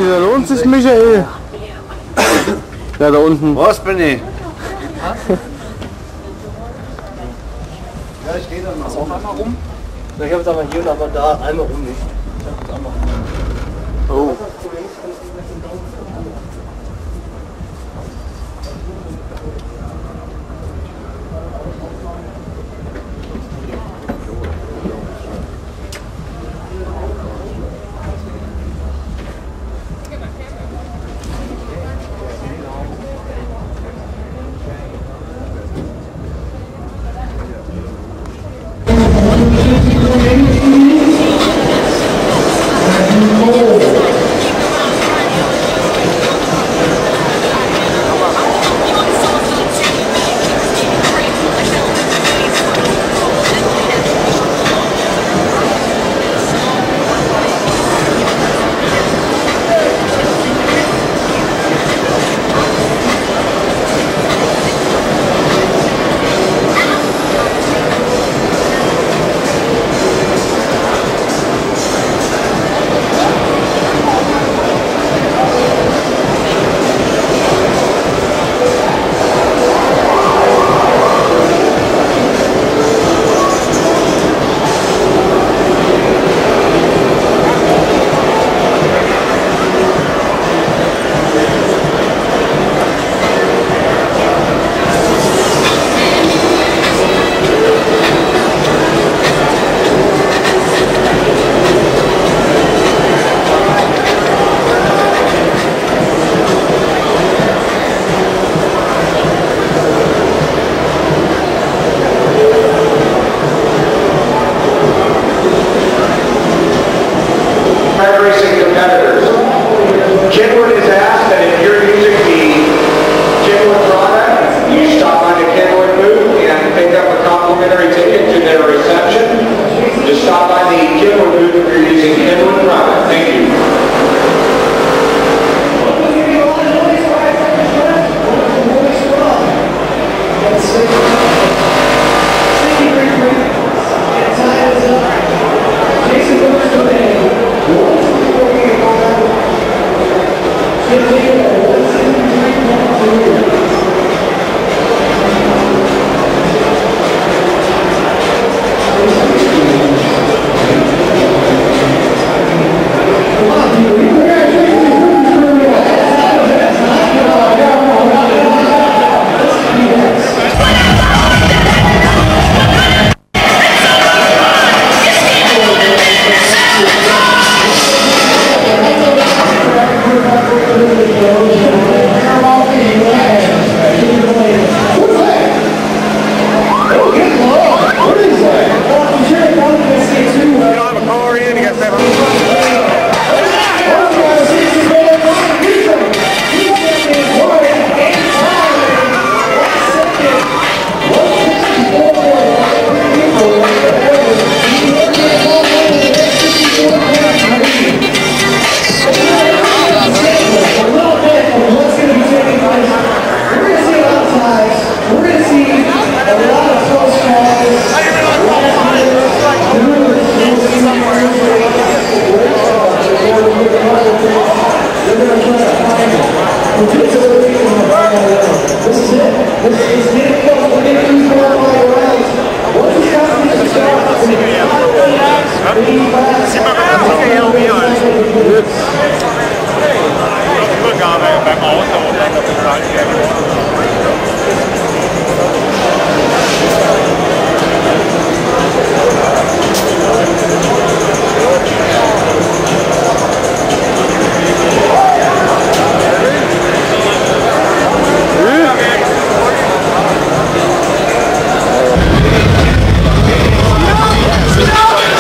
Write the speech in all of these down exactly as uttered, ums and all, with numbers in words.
Da lohnt sich, Michael. Ja, da unten. Was bin ich? Ja, ich gehe dann mal auch einmal rum. Ich habe es aber hier und aber da einmal rum nicht. Ich habe es einmal rum. Oh.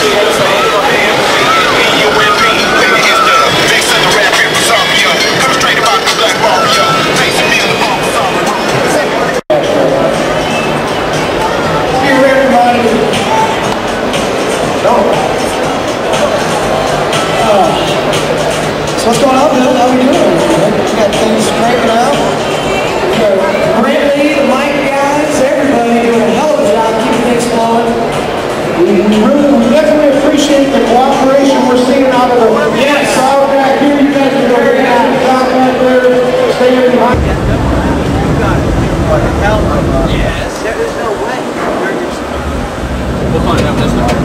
Straight Yes. There is no way. We'll find out this time.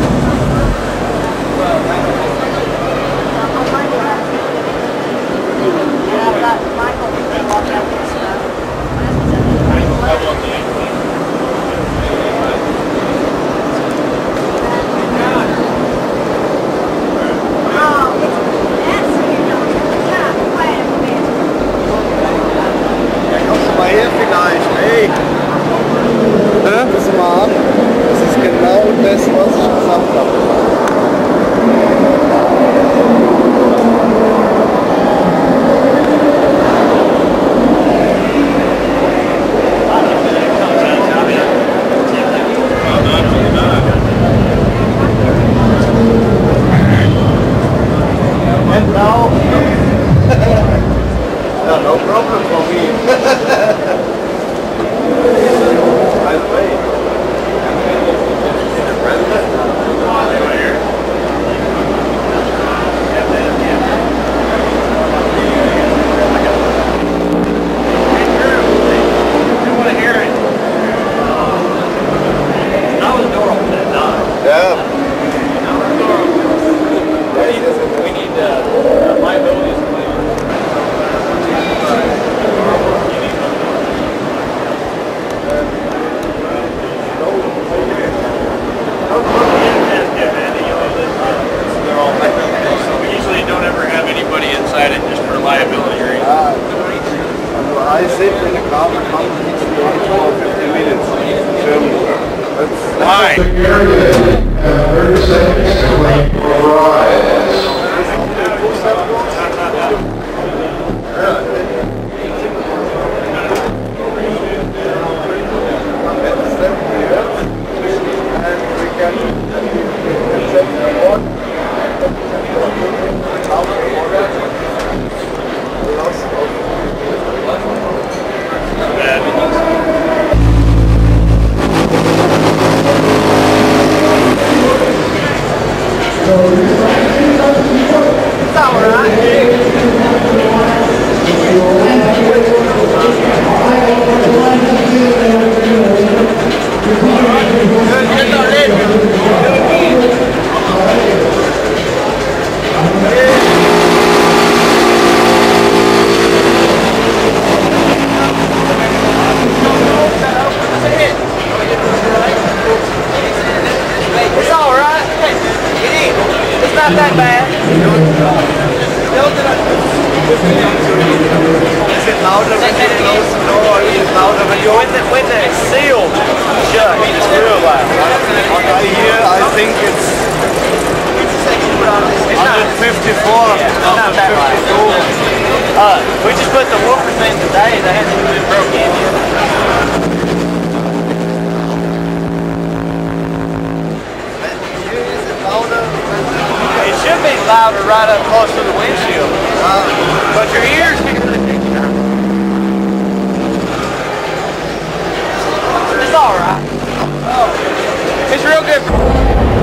Hier vielleicht, hey! Müssen wir an. Das ist genau das, was ich gesagt habe. And now, no, no problem for me. I sit in the car for fifty minutes. Why? thirty seconds to wait for rulez. Not that bad. Is it louder when you close the door or is it louder when you When, the, when the it's sealed shut, it's real loud. Right here, I think it's one fifty-four. Yeah, it's not that loud. Uh, we just put the woofers in today. They had to be broke in here. It should be louder right up close to the windshield. Uh, but your ears hear it. It's alright. Oh, it's real good.